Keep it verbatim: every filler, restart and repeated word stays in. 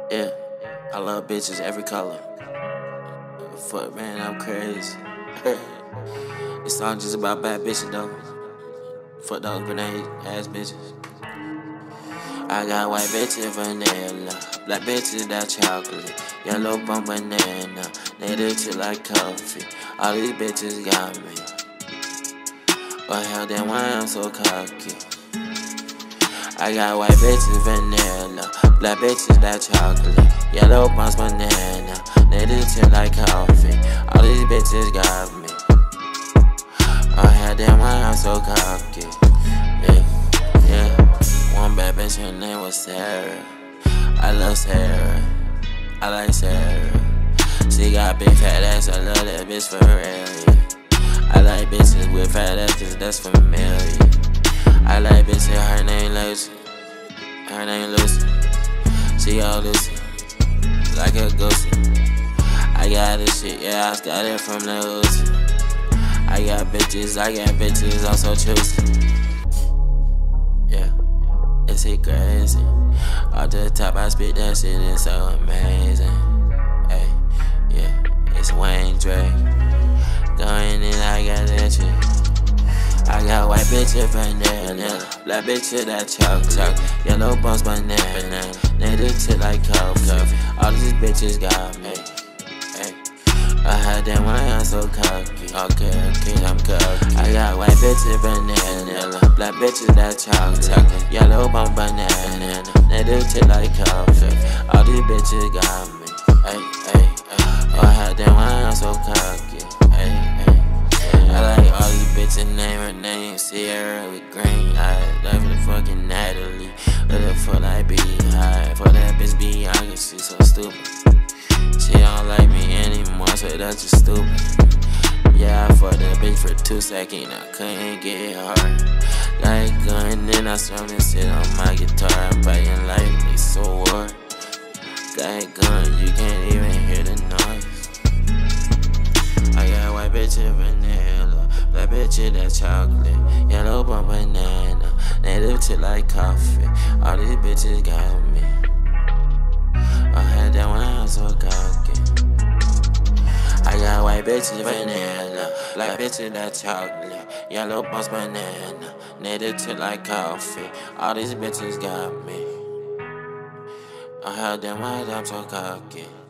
Yeah, I love bitches every color. Fuck, man, I'm crazy. This song just about bad bitches, though. Fuck those grenade ass bitches. I got white bitches vanilla, black bitches that chocolate, yellow bone banana, they do shit like coffee. All these bitches got me. But hell, then why I'm so cocky? I got white bitches vanilla, black bitches that chocolate, yellow bones banana, they do shit like coffee. All these bitches got me. Oh hell, then why I'm so cocky? Yeah, yeah. One bad bitch, her name was Sarah. I love Sarah, I like Sarah. She got big fat ass, I love that bitch for real. I like bitches with fat ass cause that's familiar. I like bitches, her name Lucy, her name Lucy. She all Lucy, like a goosey. I got this shit, yeah, I got it from Lil Uzi. I got bitches, I got bitches, I'm so choosy. Yeah, it's shit crazy. Off the top, I spit that shit, it's so amazing. Hey, yeah, it's Wayne Drake. Going in, I got that shit. I got white bitches vanilla, black bitches that chocolate, yellow bones banana, they do shit like coffee. All these bitches got me. Hey, I had them when I'm so cocky. Okay, okay, I'm cocky. I got white bitches vanilla, black bitches that chocolate, yellow bone banana, they do shit like coffee. All these bitches got me. Hey, hey, hey. I had them when I'm so cocky. Hey, hey. I like all these bitches name, her name Sierra with green eyes. Love the fucking Natalie. Let her fuck like Beehive. For that bitch Bianca, she so stupid. She don't like me anymore, so that's just stupid. Yeah, I fucked that bitch for two seconds, I couldn't get hard. Like gun, then I strum and sit on my guitar. I'm fighting like they so war. Got gun, you can't even hear the noise. I got white bitches vanilla, black bitches that chocolate, yellow bone banana, they do shit like coffee. All these bitches got me. I had that when I'm so cocky. I got white bitches vanilla, black bitches that chocolate, yellow bones banana, they do shit like coffee. All these bitches got me. I had them when I'm so cocky.